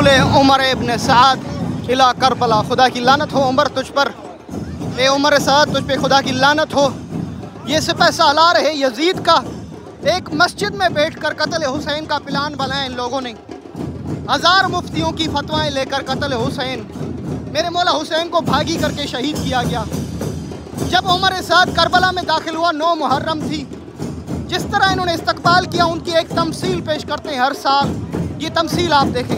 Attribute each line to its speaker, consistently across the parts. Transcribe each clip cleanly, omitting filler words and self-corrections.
Speaker 1: रसूल उमर इब्न साद इला करबला, खुदा की लानत हो उमर तुझ पर, ए उमर साद तुझ पे खुदा की लानत हो। ये सिपह सालार है यजीद का, एक मस्जिद में बैठकर कत्ल हुसैन का प्लान बनाया इन लोगों ने। 1000 मुफ्तियों की फतवाएं लेकर कत्ल हुसैन, मेरे मौला हुसैन को भागी करके शहीद किया गया। जब उमर साद करबला में दाखिल हुआ 9 मुहर्रम थी, जिस तरह इन्होंने इस्तकबाल किया उनकी एक तमसील पेश करते हैं हर साल। ये तमसील आप देखें।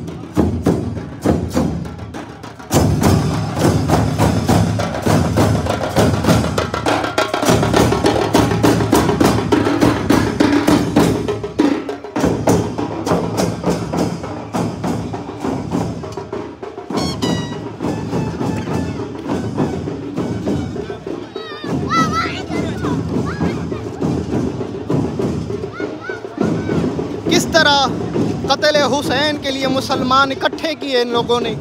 Speaker 1: किस तरह कत्ल हुसैन के लिए मुसलमान इकट्ठे किए इन लोगों ने।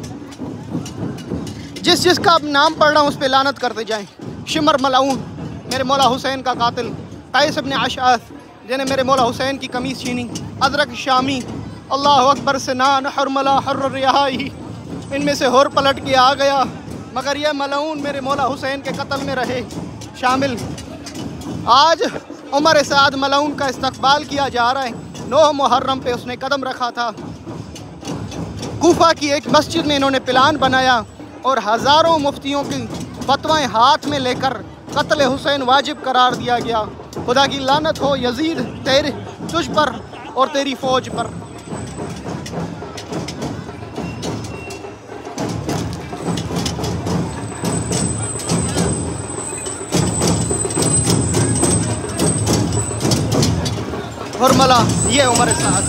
Speaker 1: जिस जिसका अब नाम पढ़ रहा हूँ उस पर लानत करते जाएं। शिमर मलाऊन, मेरे मौला हुसैन का कातिल। कैस इब्न अशअस, जिन्हें मेरे मौला हुसैन की कमीज़ छीनी। अदरक शामी, अल्लाह अकबर से नान हरमला हर रिहाई, इनमें से हुर पलट के आ गया, मगर यह मलाऊन मेरे मौला हुसैन के कत्ल में रहे शामिल। आज उमर साद मलाऊन का इस्तकबाल किया जा रहा है। 9 मुहर्रम पे उसने कदम रखा था। कूफा की एक मस्जिद में इन्होंने प्लान बनाया और हज़ारों मुफ्तियों की फतवाएं हाथ में लेकर कत्ल हुसैन वाजिब करार दिया गया। खुदा की लानत हो यजीद तेरे तुझ पर और तेरी फ़ौज पर। हुरमला, ये उमर साद।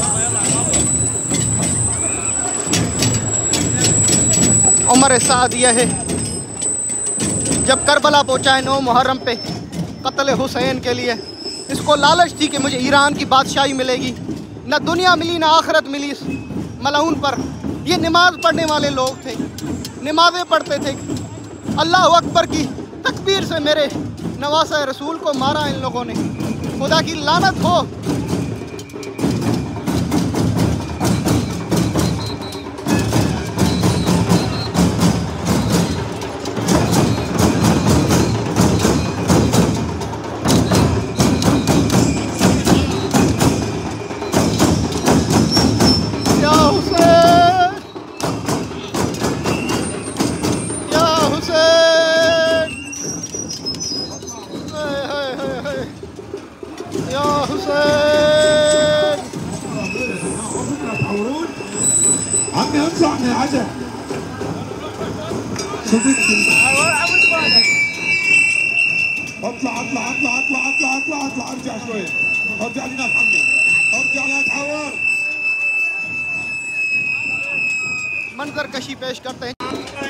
Speaker 1: उमर साद यह है, जब करबला पहुंचा है 9 मुहर्रम पे कत्ल हुसैन के लिए, इसको लालच थी कि मुझे ईरान की बादशाही मिलेगी। न दुनिया मिली न आखिरत मिली इस मलाउन पर। ये नमाज पढ़ने वाले लोग थे, नमाज़ें पढ़ते थे। अल्लाह अकबर की तकबीर से मेरे नवासा रसूल को मारा इन लोगों ने। खुदा की लानत हो।
Speaker 2: اطلع اطلع اطلع اطلع اطلع اطلع اطلع ارجع شوي، ارجع لنا محمد، ارجع لا تحور।
Speaker 1: मंजर कशी पेश करते हैं।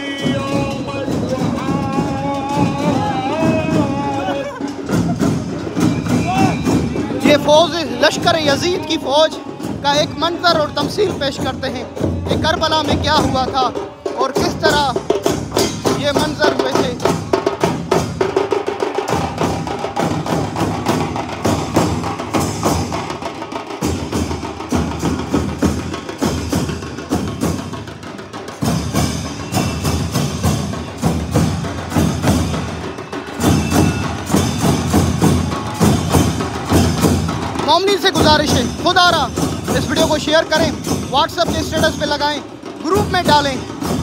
Speaker 1: ये फौज लश्कर यजीद की फौज का एक मंजर और तमसील पेश करते हैं कि करबला में क्या हुआ था और किस तरह ये मंजर हुए थे। मोमनी से गुजारिश है, खुदारा इस वीडियो को शेयर करें, व्हाट्सएप के स्टेटस पे लगाएं, ग्रुप में डालें।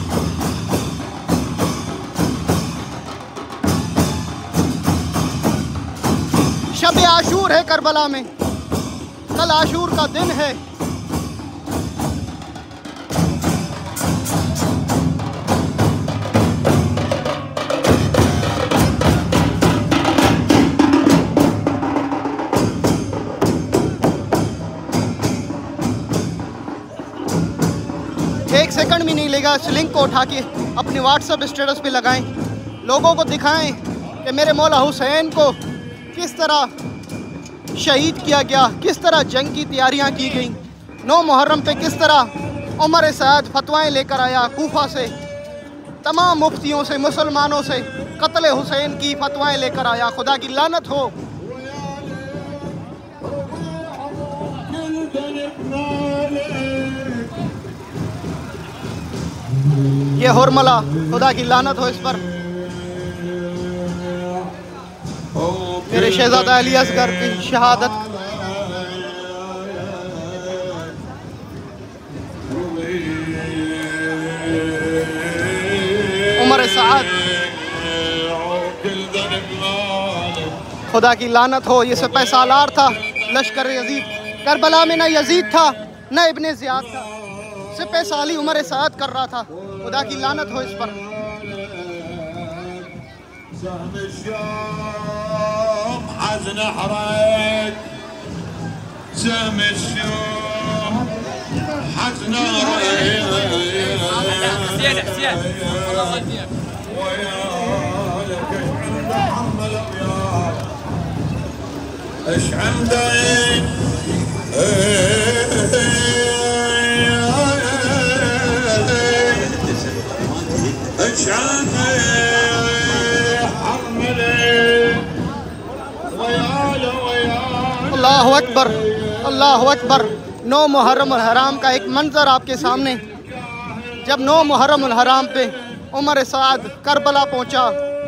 Speaker 1: शब आशूर है करबला में, कल आशूर का दिन है। एक सेकंड भी नहीं लेगा, इस लिंक को उठा के अपने व्हाट्सएप स्टेटस पे लगाएं, लोगों को दिखाएं कि मेरे मौला हुसैन को किस तरह शहीद किया गया, किस तरह जंग की तैयारियां की गई। 9 मुहर्रम पे किस तरह उमर साद फतवाएं लेकर आया कूफा से, तमाम मुफ्तियों से, मुसलमानों से कत्ल हुसैन की फतवाएं लेकर आया। खुदा की लानत हो। ये हुरमला, खुदा की लानत हो इस पर। मेरे शहजादा अली असगर की शहादत। उमर साद, खुदा की लानत हो, ये सिपह सालार था लश्कर यजीद। करबला में न यजीद था न इब्ने ज़ियाद था, सिपह साली उमर साद कर रहा था। खुदा की लानत हो इस पर। अल्लाहु अकबर, अल्लाहु अकबर। 9 मुहर्रम अल हराम का एक मंजर आपके सामने। जब 9 मुहर्रम अल हराम पे उमर साद करबला पहुंचा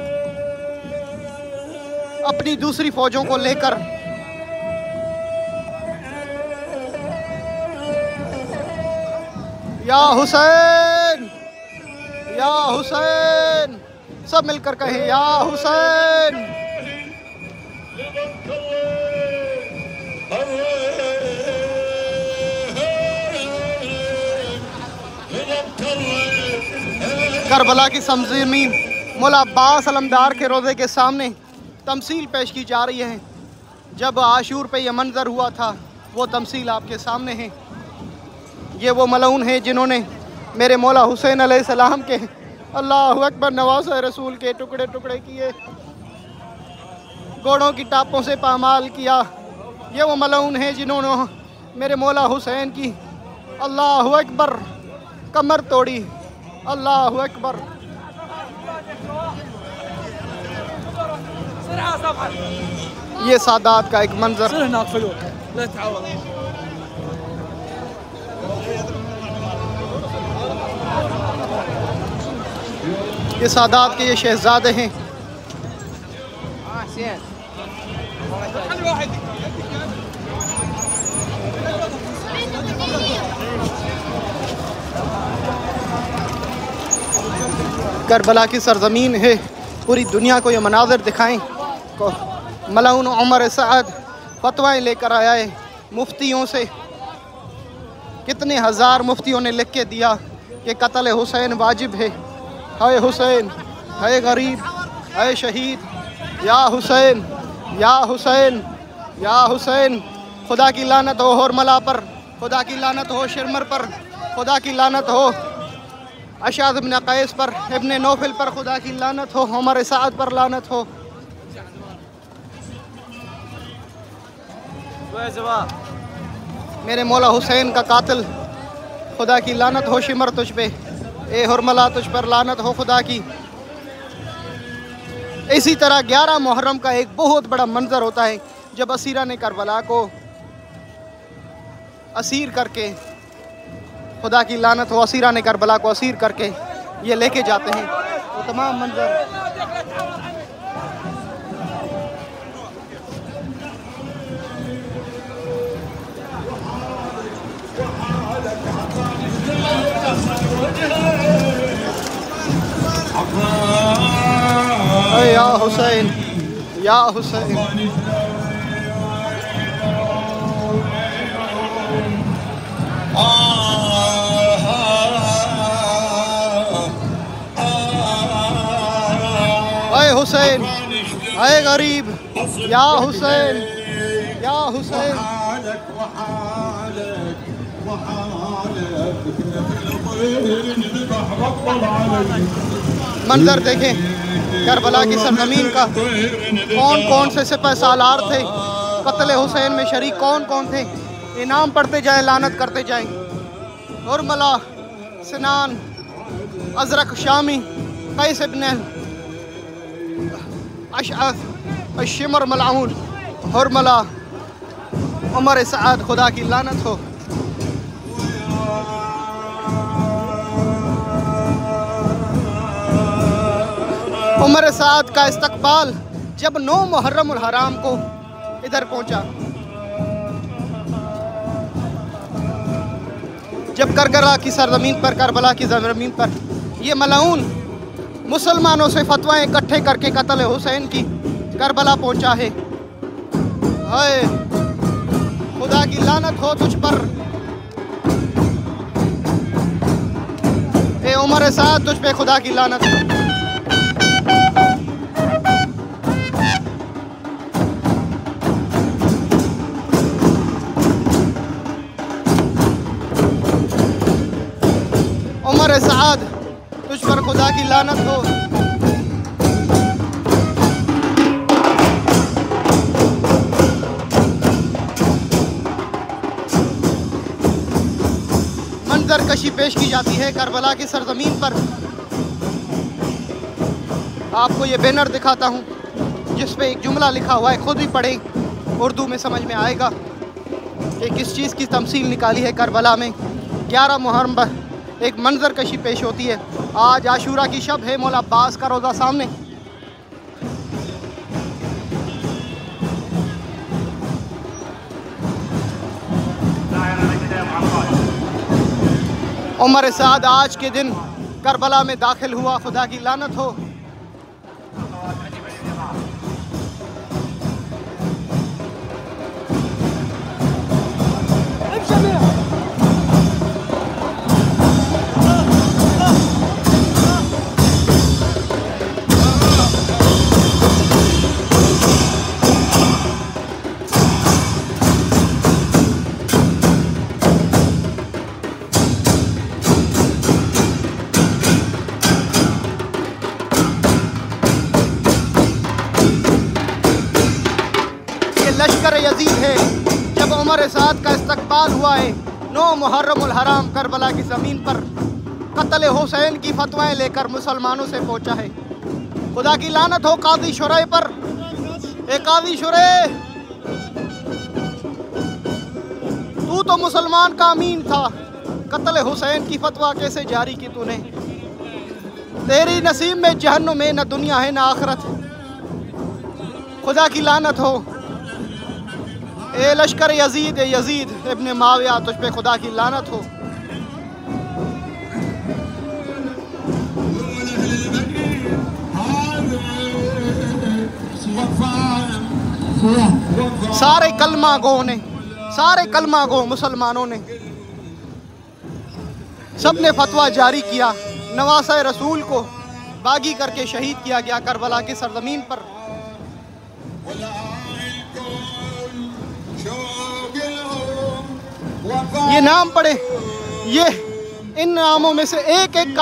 Speaker 1: अपनी दूसरी फौजों को लेकर, या हुसैन, या हुसैन, सब मिलकर कहें या हुसैन। करबला की सरजमीन मौला अब्बास अलमदार के रोज़े के सामने तमसील पेश की जा रही है। जब आशूर पे यह मंजर हुआ था वो तमसील आपके सामने है। ये वो मलऊन हैं जिन्होंने मेरे मौला हुसैन अलैहिस्सलाम के, अल्लाहु अकबर, नवाज़े रसूल के टुकड़े टुकड़े किए, घोड़ों की टापों से पामाल किया। ये वो मलऊन हैं जिन्होंने मेरे मौला हुसैन की, अल्लाहु अकबर, कमर तोड़ी। अल्लाहु अकबर। ये सादात का एक मंजर। ये सादात के ये शहजादे हैं। करबला की सरजमीन है, पूरी दुनिया को ये मनाज़र दिखाएं। मलऊन उमर साद फतवाएँ लेकर आया है मुफ्तियों से। कितने हज़ार मुफ्तियों ने लिख के दिया कि कत्ल हुसैन वाजिब है। हाय हुसैन, हाय गरीब, हाय शहीद, या हुसैन, या हुसैन, या हुसैन। खुदा की लानत हो हुरमला पर, खुदा की लानत हो शिरमर पर, खुदा की लानत हो अशाद इब्न कैस पर, इब्न नौफल पर खुदा की लानत हो, उमर साद पर लानत हो। मेरे मौला हुसैन का कातिल, खुदा की लानत हो शिमर तुझ पे, ए हुरमला तुझ पर लानत हो खुदा की। इसी तरह 11 मुहर्रम का एक बहुत बड़ा मंजर होता है जब असीरा ने करबला को असीर करके, खुदा की लानत हो, असीरा ने करबला को असीर करके ये लेके जाते हैं। वो तमाम मंजर या हुसैन, या हुसैन। अय हुसैन, अय गरीब, या हुसैन, या हुसैन। मंजर देखें करबला की सरजमीन का। कौन कौन से सिपह सालार थे कत्ल हुसैन में शरीक, कौन कौन थे। इनाम पढ़ते जाएं, लानत करते जाएं। हुरमला, सिनान, अजरक शामी, कैस इब्न अशअस, शिमर मलऊन, हुरमला, उमर साद, खुदा की लानत हो। उमर साद का इस्तकबाल जब 9 मुहर्रम उल हराम को इधर पहुंचा, जब करबला की सरजमीन पर ये मलाऊन मुसलमानों से फतवाएं इकट्ठे करके कत्ल हुसैन की करबला पहुंचा है। हाय खुदा की लानत हो तुझ पर, ए उमर साद तुझ पे खुदा की लानत हो। उमर साद तुझ पर खुदा की लानत हो। मंजर कशी पेश की जाती है करबला की सरजमीन पर। आपको ये बैनर दिखाता हूँ जिस पे एक जुमला लिखा हुआ है, खुद ही पढ़ें, उर्दू में समझ में आएगा कि किस चीज़ की तमसील निकाली है करबला में। 11 मुहर्रम पर एक मंजर कशी पेश होती है। आज आशूरा की शब है, मौला अब्बास का रोज़ा सामने। उमर साद आज के दिन करबला में दाखिल हुआ, खुदा की लानत हो। लश्कर यजीद है जब उमर साद का इस्तकबाल हुआ है 9 मुहर्रम उल हराम करबला की ज़मीन पर कत्ल हुसैन की फतवाएं लेकर मुसलमानों से पहुंचा है। खुदा की लानत हो काजी शुरे पर। ए काजी शुरे, तू तो मुसलमान का अमीन था, कत्ल हुसैन की फतवा कैसे जारी की तूने? तेरी नसीब में जहन्नुम में न दुनिया है न आखिरत। खुदा की लानत हो। ए लश्कर यजीद इब्ने माविया, तुझ पे खुदा की लानत हो। सारे कलमा गो मुसलमानों ने सब ने फतवा जारी किया। नवासा रसूल को बागी करके शहीद किया गया करबला की सरजमीन पर। ये नाम पढ़े, ये इन नामों में से एक एक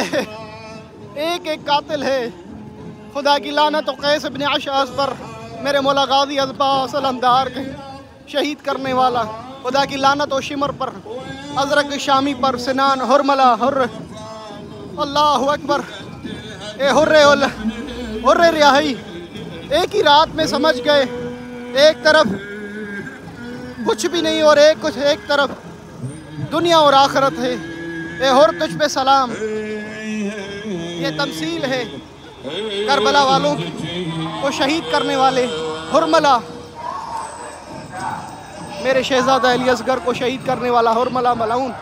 Speaker 1: कातिल है। खुदा की लानत तो कैस इब्ने अशअस पर, मेरे मौला गाजी अब्बास अलमदार के शहीद करने वाला। खुदा की लानत हो शिमर पर, अजरक शामी पर, सिनान हुरमला हुर्र, अल्लाहु अकबर। ए हुर्रे रियाही एक ही रात में समझ गए, एक तरफ कुछ भी नहीं और एक तरफ दुनिया और आखिरत है। ए हुर तुझ पे सलाम। ये तमसील है करबला वालों को शहीद करने वाले। हुरमला, मेरे शहजादा अली असगर को शहीद करने वाला हुरमला मलाऊन।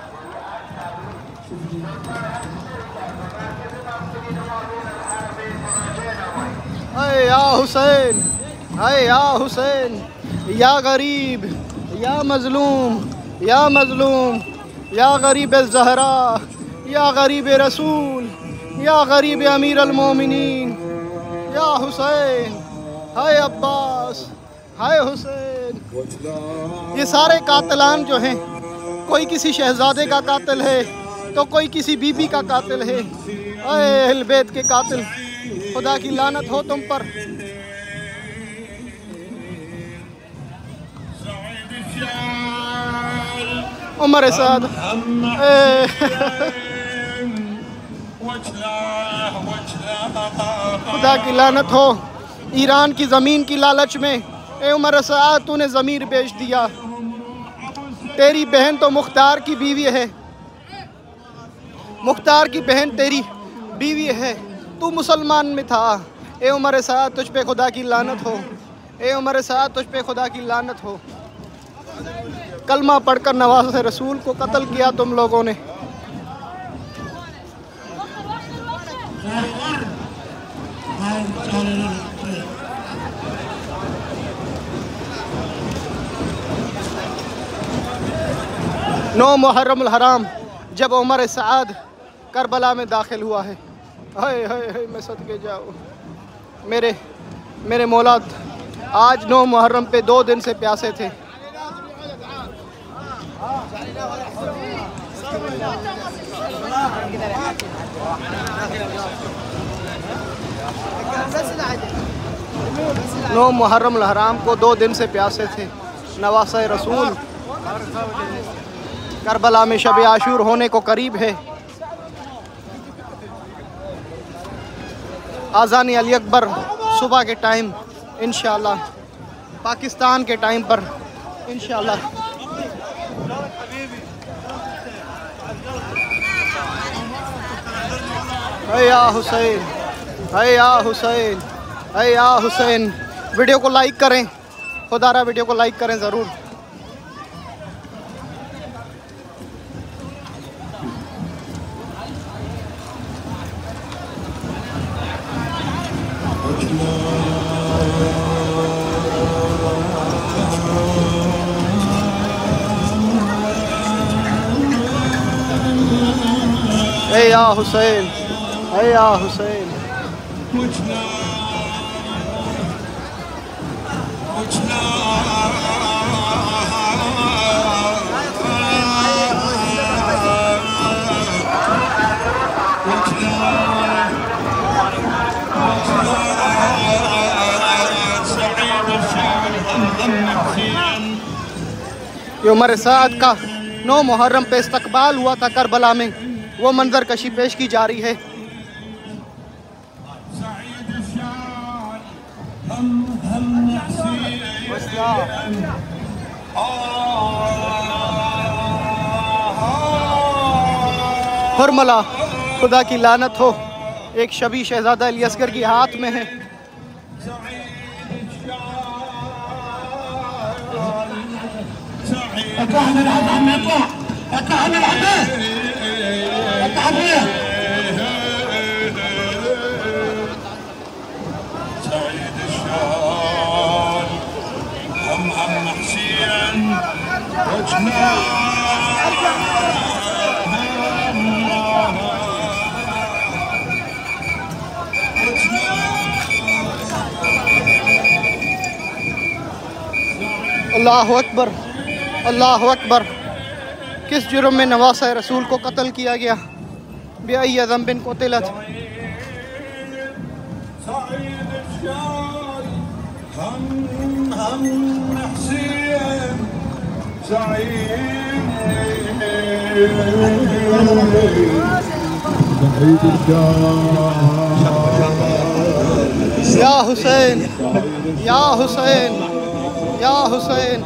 Speaker 1: हाय या हुसैन, हाय या हुसैन, या गरीब, या मजलूम, या मजलूम, या गरीब ज़हरा, या गरीब रसूल, या गरीब अमीर अल-मोमिनीन, या हुसैन, हाय अब्बास, हाय हुसैन। ये सारे कातिलान जो हैं, कोई किसी शहजादे का कातिल है तो कोई किसी बीबी का कातिल है। अरे अहल बैत के कातिल, खुदा की लानत हो तुम पर। उमर साद खुदा की लानत हो। ईरान की ज़मीन की लालच में ए उमर साद तूने ज़मीर बेच दिया। तेरी बहन तो मुख्तार की बीवी है, मुख्तार की बहन तेरी बीवी है। तू मुसलमान में था, ए उमर साद तुझ पे खुदा की लानत हो, ए उमर साद तुझ पे खुदा की लानत हो। कलमा पढ़कर नवाज़ रसूल को कत्ल किया तुम लोगों ने। नौ मुहर्रम हराम जब उमर साद करबला में दाखिल हुआ है। हाय हाय हाय मैं सदके जाऊँ मेरे मौला। आज 9 मुहर्रम पे 2 दिन से प्यासे थे। नौ मुहर्रम हराम को 2 दिन से प्यासे थे। नवासे रसूल करबला में शब आशूर होने को करीब है। आज़ान अली अकबर सुबह के टाइम इंशाअल्लाह, पाकिस्तान के टाइम पर इंशाअल्लाह। या हुसैन, या हुसैन, या हुसैन। वीडियो को लाइक करें, खुदारा वीडियो को लाइक करें ज़रूर। या हुसैन, या हुसैन। ये उमर साद का 9 मुहर्रम पे इस्तकबाल हुआ था करबला में, वो मंजर कशी पेश की जा रही है। हुरमला खुदा की लानत हो, एक शबी शहजादा अली असगर की हाथ में है। अल्लाहु अकबर, अल्लाहु अकबर। किस जुर्म में नवासे रसूल को कत्ल किया गया? बेअय्यि ज़ंबिन क़ुतिलत। या हुसैन, या हुसैन, या हुसैन।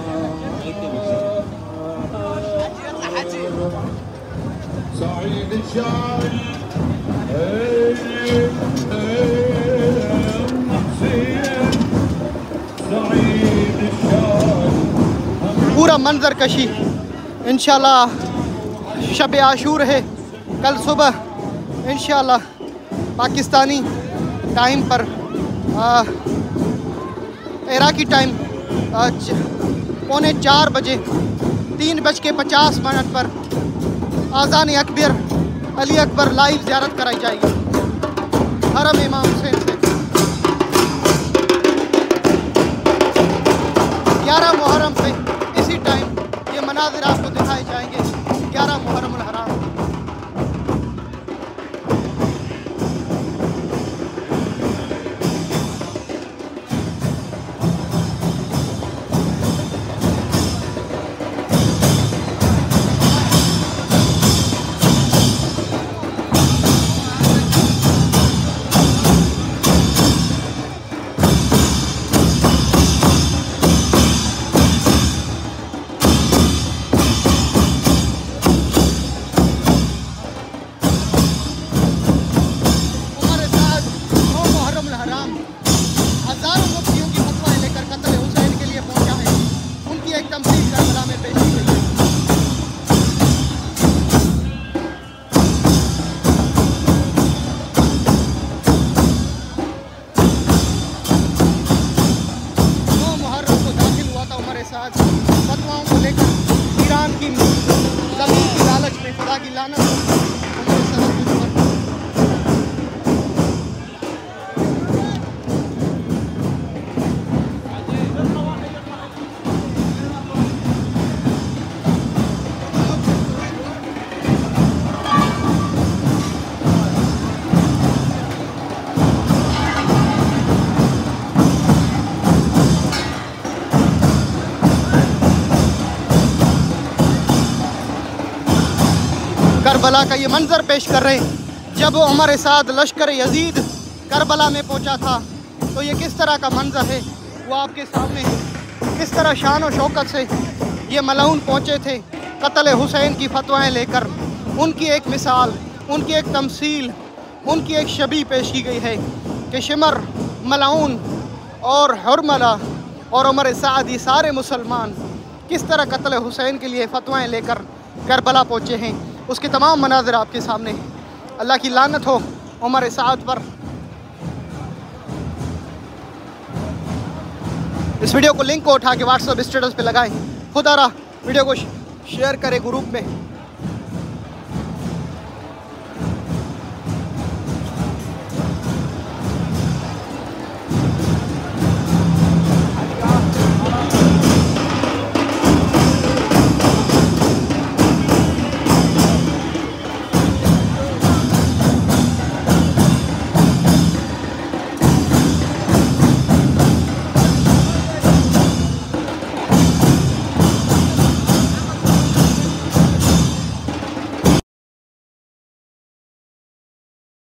Speaker 1: पूरा मंजर कशी इंशाल्लाह शब आशूर है कल सुबह इंशाल्लाह पाकिस्तानी टाइम पर, इराकी टाइम 3:45 बजे 3:50 पर आज़ान अकबर अली अकबर लाइव ज़ियारत कराई जाएगी हरम इमाम हुसैन से। 11 मुहर्रम पे इसी टाइम ये मनाज़िर आपको दिखाए जाएंगे। 11 मुहर्रम हराम। खुदा की लानत हो उमर साद तुझ पर। करबला का ये मंजर पेश कर रहे हैं। जब उमर साद लश्कर यजीद करबला में पहुंचा था तो ये किस तरह का मंजर है वो आपके सामने है। किस तरह शान और शौकत से ये मलऊन पहुंचे थे कत्ल हुसैन की फतवाएं लेकर। उनकी एक मिसाल, उनकी एक तमसील, उनकी एक शबी पेश की गई है कि शिमर, मलऊन और हुरमला और उमर साद ये सारे मुसलमान किस तरह कत्ल हुसैन के लिए फतवाएं लेकर करबला पहुंचे हैं। उसके तमाम मनाज़िर आपके सामने हैं। अल्लाह की लानत हो उमर साद पर। इस वीडियो को लिंक को उठा के व्हाट्सएप स्टेटस पे लगाएं। खुदा रहा वीडियो को शेयर करें ग्रुप में।